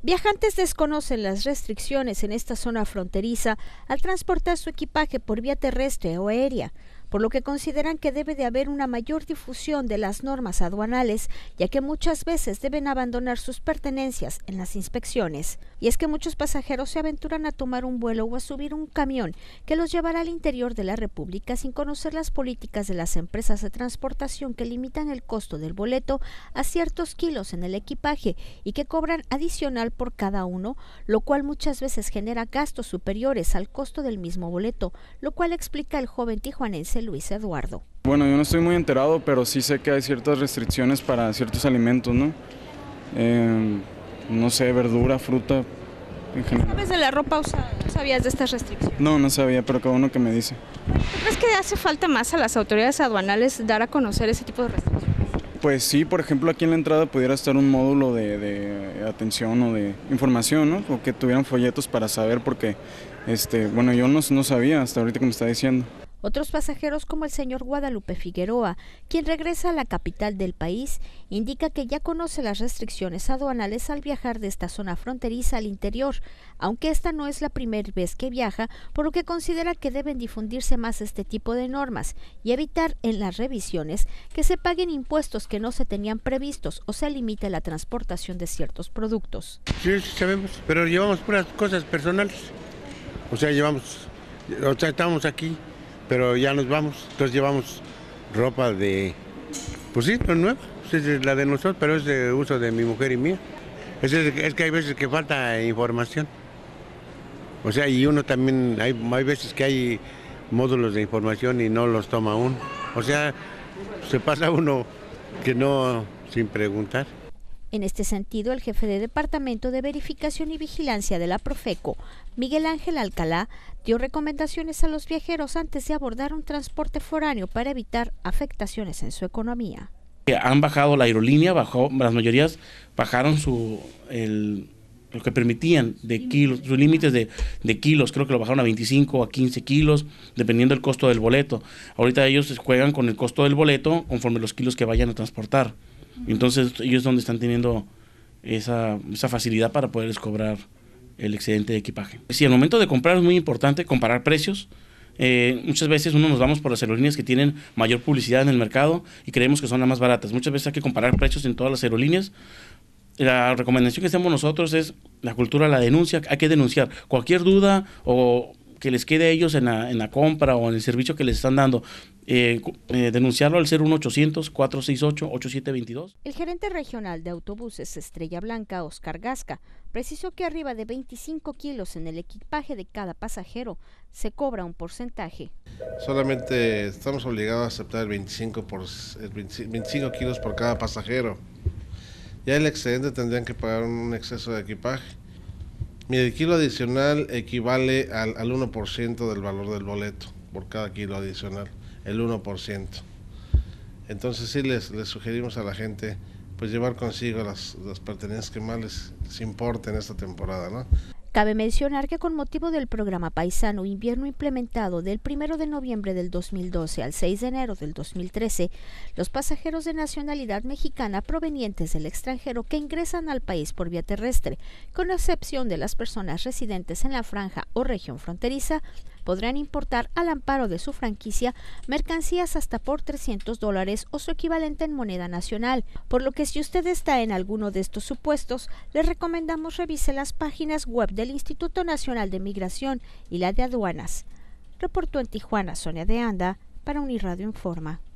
Viajantes desconocen las restricciones en esta zona fronteriza al transportar su equipaje por vía terrestre o aérea, por lo que consideran que debe de haber una mayor difusión de las normas aduanales, ya que muchas veces deben abandonar sus pertenencias en las inspecciones. Y es que muchos pasajeros se aventuran a tomar un vuelo o a subir un camión que los llevará al interior de la República sin conocer las políticas de las empresas de transportación que limitan el costo del boleto a ciertos kilos en el equipaje y que cobran adicional por cada uno, lo cual muchas veces genera gastos superiores al costo del mismo boleto, lo cual explica el joven tijuanense Luis Eduardo. Bueno, yo no estoy muy enterado, pero sí sé que hay ciertas restricciones para ciertos alimentos, ¿no? No sé, verdura, fruta, en general. ¿Sabes de la ropa usada? ¿No sabías de estas restricciones? No sabía, pero cada uno que me dice. ¿Tú crees que hace falta más a las autoridades aduanales dar a conocer ese tipo de restricciones? Pues sí, por ejemplo, aquí en la entrada pudiera estar un módulo de atención o de información, ¿no? O que tuvieran folletos para saber, porque, bueno, yo no sabía hasta ahorita que me está diciendo. Otros pasajeros, como el señor Guadalupe Figueroa, quien regresa a la capital del país, indica que ya conoce las restricciones aduanales al viajar de esta zona fronteriza al interior, aunque esta no es la primera vez que viaja, por lo que considera que deben difundirse más este tipo de normas y evitar en las revisiones que se paguen impuestos que no se tenían previstos o se limite la transportación de ciertos productos. Sí, sabemos, pero llevamos puras cosas personales, estamos aquí, pero ya nos vamos, entonces llevamos ropa pues sí, no nueva, es la de nosotros, pero es de uso de mi mujer y mía. Es que hay veces que falta información, y uno también, hay veces que hay módulos de información y no los toma uno, se pasa uno que no, sin preguntar. En este sentido, el jefe de Departamento de Verificación y Vigilancia de la Profeco, Miguel Ángel Alcalá, dio recomendaciones a los viajeros antes de abordar un transporte foráneo para evitar afectaciones en su economía. Han bajado, la aerolínea bajó, las mayorías bajaron lo que permitían de kilos, sus límites de kilos, creo que lo bajaron a 25 a 15 kilos, dependiendo del costo del boleto. Ahorita ellos juegan con el costo del boleto conforme los kilos que vayan a transportar. Entonces ellos es donde están teniendo esa facilidad para poderles cobrar el excedente de equipaje. Sí, al momento de comprar es muy importante comparar precios. Muchas veces nos vamos por las aerolíneas que tienen mayor publicidad en el mercado y creemos que son las más baratas. Muchas veces hay que comparar precios en todas las aerolíneas. La recomendación que hacemos nosotros es la cultura de la denuncia. Hay que denunciar cualquier duda o que les quede a ellos en la compra o en el servicio que les están dando, denunciarlo al 01800-468-8722. El gerente regional de autobuses Estrella Blanca, Oscar Gasca, precisó que arriba de 25 kilos en el equipaje de cada pasajero se cobra un porcentaje. Solamente estamos obligados a aceptar el 25 kilos por cada pasajero. Ya el excedente tendrían que pagar un exceso de equipaje. El kilo adicional equivale al 1% del valor del boleto, por cada kilo adicional, el 1%. Entonces sí les sugerimos a la gente pues llevar consigo las pertenencias que más les importen esta temporada, ¿no? Cabe mencionar que con motivo del programa Paisano Invierno implementado del 1 de noviembre del 2012 al 6 de enero del 2013, los pasajeros de nacionalidad mexicana provenientes del extranjero que ingresan al país por vía terrestre, con excepción de las personas residentes en la franja o región fronteriza, podrán importar al amparo de su franquicia mercancías hasta por $300 o su equivalente en moneda nacional, por lo que si usted está en alguno de estos supuestos, le recomendamos revise las páginas web del Instituto Nacional de Migración y la de Aduanas. Reportó en Tijuana Sonia de Anda para Unirradio Informa.